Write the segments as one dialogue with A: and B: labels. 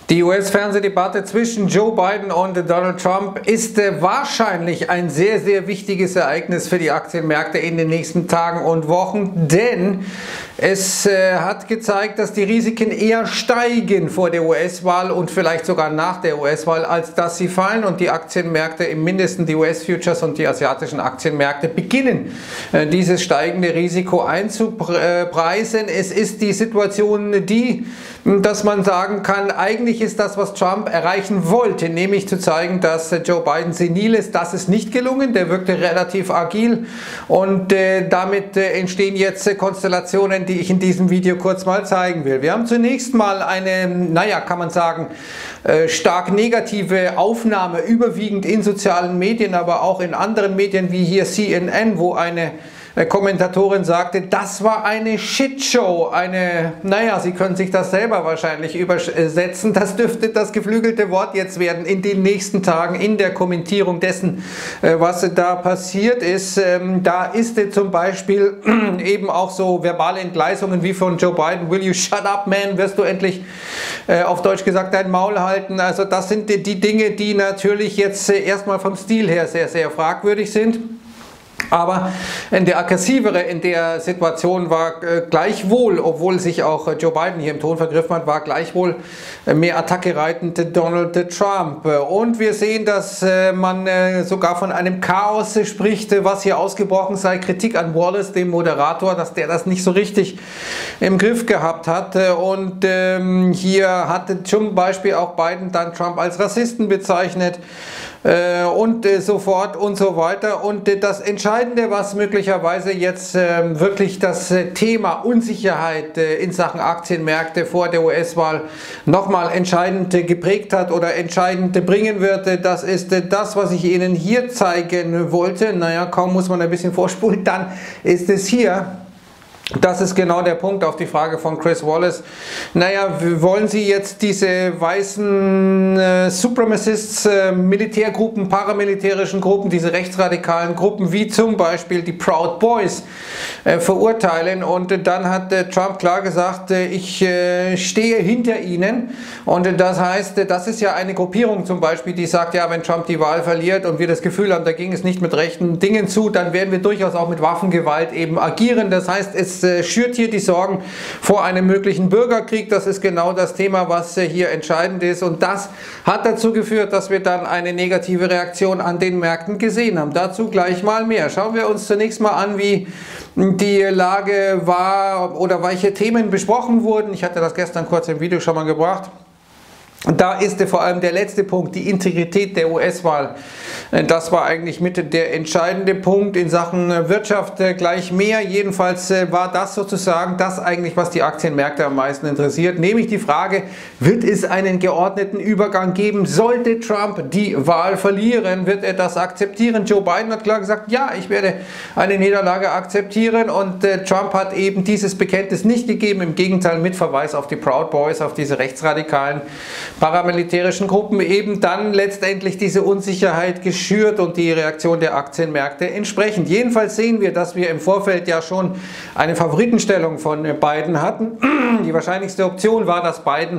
A: Die US-Fernsehdebatte zwischen Joe Biden und Donald Trump ist wahrscheinlich ein sehr, sehr wichtiges Ereignis für die Aktienmärkte in den nächsten Tagen und Wochen, denn es hat gezeigt, dass die Risiken eher steigen vor der US-Wahl und vielleicht sogar nach der US-Wahl, als dass sie fallen, und die Aktienmärkte, im Mindesten die US-Futures und die asiatischen Aktienmärkte, beginnen dieses steigende Risiko einzupreisen. Es ist die Situation, dass man sagen kann, eigentlich ist das, was Trump erreichen wollte, nämlich zu zeigen, dass Joe Biden senil ist. Das ist nicht gelungen, der wirkte relativ agil, und damit entstehen jetzt Konstellationen, die ich in diesem Video kurz mal zeigen will. Wir haben zunächst mal eine, kann man sagen, stark negative Aufnahme, überwiegend in sozialen Medien, aber auch in anderen Medien wie hier CNN, wo eine Kommentatorin sagte, das war eine Shitshow, Sie können sich das selber wahrscheinlich übersetzen, das dürfte das geflügelte Wort jetzt werden in den nächsten Tagen in der Kommentierung dessen, was da passiert ist. Da ist zum Beispiel eben auch so verbale Entgleisungen wie von Joe Biden, will you shut up, man, wirst du endlich auf Deutsch gesagt dein Maul halten. Also das sind die Dinge, die natürlich jetzt erstmal vom Stil her sehr, sehr fragwürdig sind. Aber der aggressivere in der Situation war gleichwohl, obwohl sich auch Joe Biden hier im Ton vergriffen hat, war gleichwohl mehr Attacke reitend Donald Trump. Und wir sehen, dass man sogar von einem Chaos spricht, was hier ausgebrochen sei. Kritik an Wallace, dem Moderator, dass der das nicht so richtig im Griff gehabt hat. Und hier hatte zum Beispiel auch Biden dann Trump als Rassisten bezeichnet. Und so fort und so weiter. Und das Entscheidende, was möglicherweise jetzt wirklich das Thema Unsicherheit in Sachen Aktienmärkte vor der US-Wahl nochmal entscheidend geprägt hat oder entscheidend bringen wird, das ist das, was ich Ihnen hier zeigen wollte. Kaum muss man ein bisschen vorspulen, dann ist es hier. Das ist genau der Punkt auf die Frage von Chris Wallace. Wollen Sie jetzt diese weißen Supremacists, Militärgruppen, paramilitärischen Gruppen, diese rechtsradikalen Gruppen, wie zum Beispiel die Proud Boys, verurteilen? Und dann hat Trump klar gesagt, ich stehe hinter ihnen. Und das heißt, das ist ja eine Gruppierung zum Beispiel, die sagt, ja, wenn Trump die Wahl verliert und wir das Gefühl haben, da ging es nicht mit rechten Dingen zu, dann werden wir durchaus auch mit Waffengewalt eben agieren. Das heißt, es schürt hier die Sorgen vor einem möglichen Bürgerkrieg. Das ist genau das Thema, was hier entscheidend ist. Und das hat dazu geführt, dass wir dann eine negative Reaktion an den Märkten gesehen haben. Dazu gleich mal mehr. Schauen wir uns zunächst mal an, wie die Lage war oder welche Themen besprochen wurden. Ich hatte das gestern kurz im Video schon mal gebracht. Da ist vor allem der letzte Punkt, die Integrität der US-Wahl. Das war eigentlich mit der entscheidende Punkt in Sachen Wirtschaft, gleich mehr. Jedenfalls war das sozusagen das eigentlich, was die Aktienmärkte am meisten interessiert, nämlich die Frage, wird es einen geordneten Übergang geben? Sollte Trump die Wahl verlieren, wird er das akzeptieren? Joe Biden hat klar gesagt, ja, ich werde eine Niederlage akzeptieren, und Trump hat eben dieses Bekenntnis nicht gegeben, im Gegenteil mit Verweis auf die Proud Boys, auf diese rechtsradikalen paramilitärischen Gruppen eben dann letztendlich diese Unsicherheit geschürt und die Reaktion der Aktienmärkte entsprechend. Jedenfalls sehen wir, dass wir im Vorfeld ja schon eine Favoritenstellung von Biden hatten. Die wahrscheinlichste Option war, dass Biden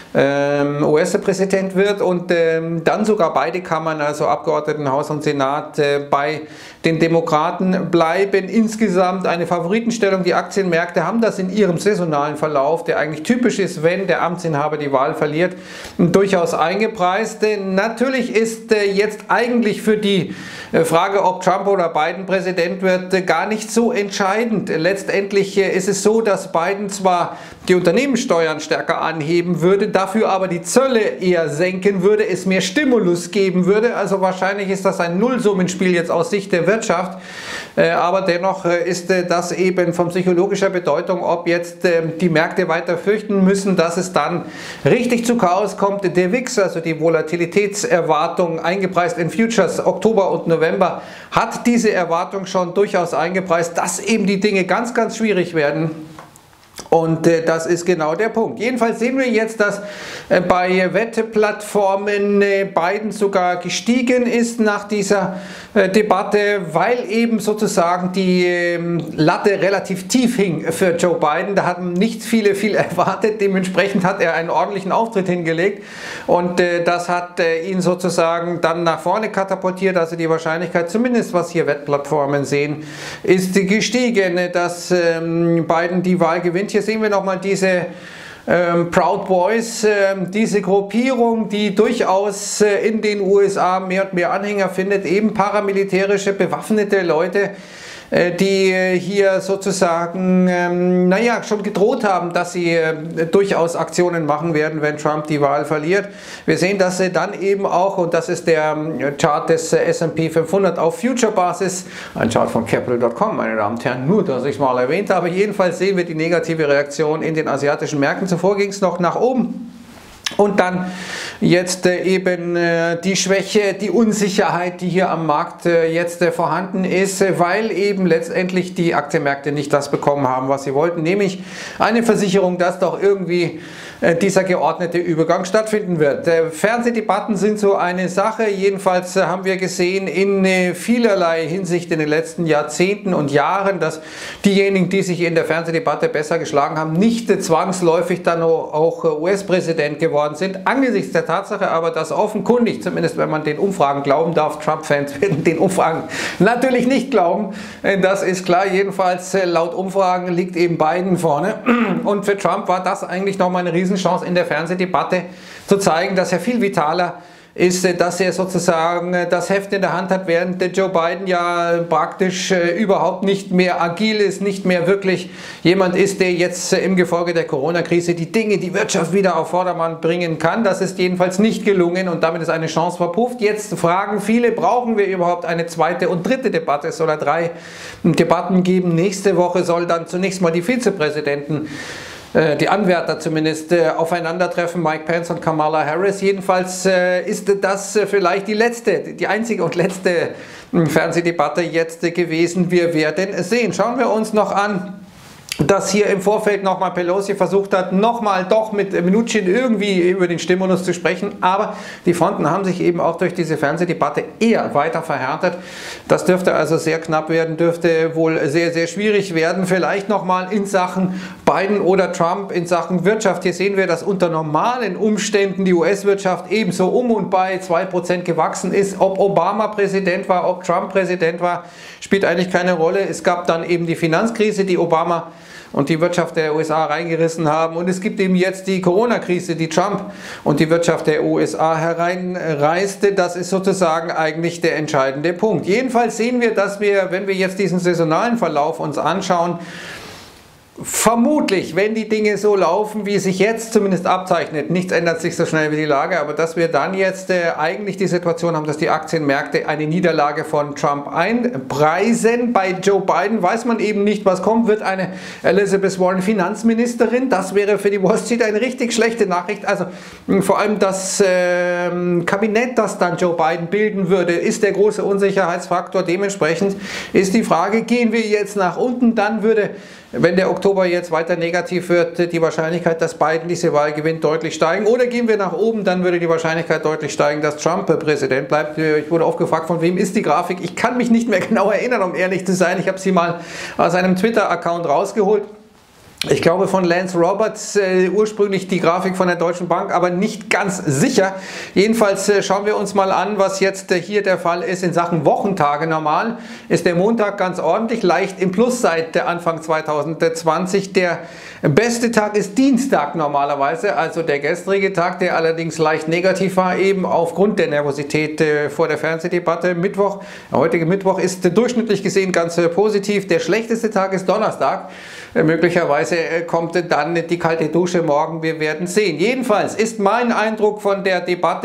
A: US-Präsident wird und dann sogar beide Kammern, also Abgeordnetenhaus und Senat, bei den Demokraten bleiben. Insgesamt eine Favoritenstellung. Die Aktienmärkte haben das in ihrem saisonalen Verlauf, der eigentlich typisch ist, wenn der Amtsinhaber die Wahl verliert, durchaus eingepreist. Natürlich ist jetzt eigentlich für die Frage, ob Trump oder Biden Präsident wird, gar nicht so entscheidend. Letztendlich ist es so, dass Biden zwar die Unternehmenssteuern stärker anheben würde, dafür aber die Zölle eher senken würde, es mehr Stimulus geben würde. Also wahrscheinlich ist das ein Nullsummenspiel jetzt aus Sicht der Wirtschaft. Aber dennoch ist das eben von psychologischer Bedeutung, ob jetzt die Märkte weiter fürchten müssen, dass es dann richtig zu Chaos kommt. Der VIX, also die Volatilitätserwartung, eingepreist in Futures Oktober und November, hat diese Erwartung schon durchaus eingepreist, dass eben die Dinge ganz, ganz schwierig werden. Und das ist genau der Punkt. Jedenfalls sehen wir jetzt, dass bei Wettplattformen Biden sogar gestiegen ist nach dieser Debatte, weil eben sozusagen die Latte relativ tief hing für Joe Biden. Da hatten nicht viel erwartet. Dementsprechend hat er einen ordentlichen Auftritt hingelegt und das hat ihn sozusagen dann nach vorne katapultiert. Also die Wahrscheinlichkeit, zumindest was hier Wettplattformen sehen, ist gestiegen, dass Biden die Wahl gewinnt. Hier sehen wir nochmal diese Proud Boys, diese Gruppierung, die durchaus in den USA mehr und mehr Anhänger findet, eben paramilitärische, bewaffnete Leute, die hier sozusagen, naja, schon gedroht haben, dass sie durchaus Aktionen machen werden, wenn Trump die Wahl verliert. Wir sehen, dass sie dann eben auch, und das ist der Chart des S&P 500 auf Future-Basis, ein Chart von Capital.com, meine Damen und Herren, nur, dass ich es mal erwähnt habe. Jedenfalls sehen wir die negative Reaktion in den asiatischen Märkten. Zuvor ging es noch nach oben. Und dann jetzt eben die Schwäche, die Unsicherheit, die hier am Markt jetzt vorhanden ist, weil eben letztendlich die Aktienmärkte nicht das bekommen haben, was sie wollten, nämlich eine Versicherung, dass doch irgendwie dieser geordnete Übergang stattfinden wird. Fernsehdebatten sind so eine Sache, jedenfalls haben wir gesehen in vielerlei Hinsicht in den letzten Jahrzehnten und Jahren, dass diejenigen, die sich in der Fernsehdebatte besser geschlagen haben, nicht zwangsläufig dann auch US-Präsident geworden sind, angesichts der Tatsache aber, dass offenkundig, zumindest wenn man den Umfragen glauben darf, Trump-Fans werden den Umfragen natürlich nicht glauben, das ist klar, jedenfalls laut Umfragen liegt eben Biden vorne und für Trump war das eigentlich nochmal eine Riesenchance in der Fernsehdebatte zu zeigen, dass er viel vitaler ist, dass er sozusagen das Heft in der Hand hat, während Joe Biden ja praktisch überhaupt nicht mehr agil ist, nicht mehr wirklich jemand ist, der jetzt im Gefolge der Corona-Krise die Dinge, die Wirtschaft wieder auf Vordermann bringen kann. Das ist jedenfalls nicht gelungen und damit ist eine Chance verpufft. Jetzt fragen viele, brauchen wir überhaupt eine zweite und dritte Debatte? Es soll 3 Debatten geben. Nächste Woche soll dann zunächst mal die Vizepräsidenten, die Anwärter zumindest, aufeinandertreffen, Mike Pence und Kamala Harris. Jedenfalls ist das vielleicht die einzige und letzte Fernsehdebatte jetzt gewesen. Wir werden sehen. Schauen wir uns noch an, dass hier im Vorfeld nochmal Pelosi versucht hat, nochmal doch mit Mnuchin irgendwie über den Stimulus zu sprechen, aber die Fronten haben sich eben auch durch diese Fernsehdebatte eher weiter verhärtet. Das dürfte also sehr knapp werden, dürfte wohl sehr, sehr schwierig werden. Vielleicht nochmal in Sachen Biden oder Trump, in Sachen Wirtschaft. Hier sehen wir, dass unter normalen Umständen die US-Wirtschaft ebenso um und bei 2% gewachsen ist. Ob Obama Präsident war, ob Trump Präsident war, spielt eigentlich keine Rolle. Es gab dann eben die Finanzkrise, die Obama und die Wirtschaft der USA reingerissen haben. Und es gibt eben jetzt die Corona-Krise, die Trump und die Wirtschaft der USA hereinreißte. Das ist sozusagen eigentlich der entscheidende Punkt. Jedenfalls sehen wir, dass wir, wenn wir jetzt diesen saisonalen Verlauf uns anschauen, vermutlich, wenn die Dinge so laufen, wie es sich jetzt zumindest abzeichnet, nichts ändert sich so schnell wie die Lage, aber dass wir dann jetzt eigentlich die Situation haben, dass die Aktienmärkte eine Niederlage von Trump einpreisen. Bei Joe Biden weiß man eben nicht, was kommt. Wird eine Elizabeth Warren Finanzministerin? Das wäre für die Wall Street eine richtig schlechte Nachricht. Also vor allem das Kabinett, das dann Joe Biden bilden würde, ist der große Unsicherheitsfaktor. Dementsprechend ist die Frage, gehen wir jetzt nach unten, dann würde, wenn der Oktober jetzt weiter negativ wird, die Wahrscheinlichkeit, dass Biden diese Wahl gewinnt, deutlich steigen. Oder gehen wir nach oben, dann würde die Wahrscheinlichkeit deutlich steigen, dass Trump Präsident bleibt. Ich wurde oft gefragt, von wem ist die Grafik? Ich kann mich nicht mehr genau erinnern, um ehrlich zu sein. Ich habe sie mal aus einem Twitter-Account rausgeholt. Ich glaube von Lance Roberts, ursprünglich die Grafik von der Deutschen Bank, aber nicht ganz sicher. Jedenfalls schauen wir uns mal an, was jetzt hier der Fall ist in Sachen Wochentage. Normal ist der Montag ganz ordentlich, leicht im Plus seit Anfang 2020. Der beste Tag ist Dienstag normalerweise, also der gestrige Tag, der allerdings leicht negativ war, eben aufgrund der Nervosität vor der Fernsehdebatte. Mittwoch, der heutige Mittwoch ist durchschnittlich gesehen ganz positiv. Der schlechteste Tag ist Donnerstag. Möglicherweise kommt dann die kalte Dusche morgen, wir werden sehen. Jedenfalls ist mein Eindruck von der Debatte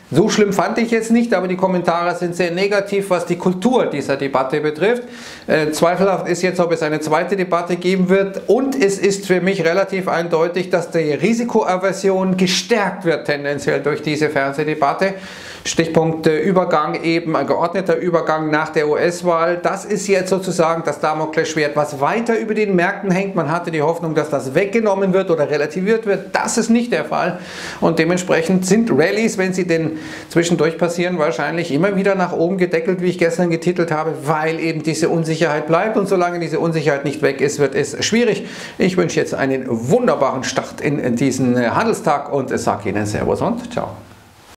A: So schlimm fand ich jetzt nicht, aber die Kommentare sind sehr negativ, was die Kultur dieser Debatte betrifft. Zweifelhaft ist jetzt, ob es eine zweite Debatte geben wird, und es ist für mich relativ eindeutig, dass die Risikoaversion gestärkt wird tendenziell durch diese Fernsehdebatte. Stichpunkt Übergang, eben ein geordneter Übergang nach der US-Wahl. Das ist jetzt sozusagen das Damoklesschwert, was weiter über den Märkten hängt. Man hatte die Hoffnung, dass das weggenommen wird oder relativiert wird. Das ist nicht der Fall. Und dementsprechend sind Rallyes, wenn sie denn zwischendurch passieren, wahrscheinlich immer wieder nach oben gedeckelt, wie ich gestern getitelt habe, weil eben diese Unsicherheit bleibt. Und solange diese Unsicherheit nicht weg ist, wird es schwierig. Ich wünsche jetzt einen wunderbaren Start in diesen Handelstag und sage Ihnen Servus und Ciao.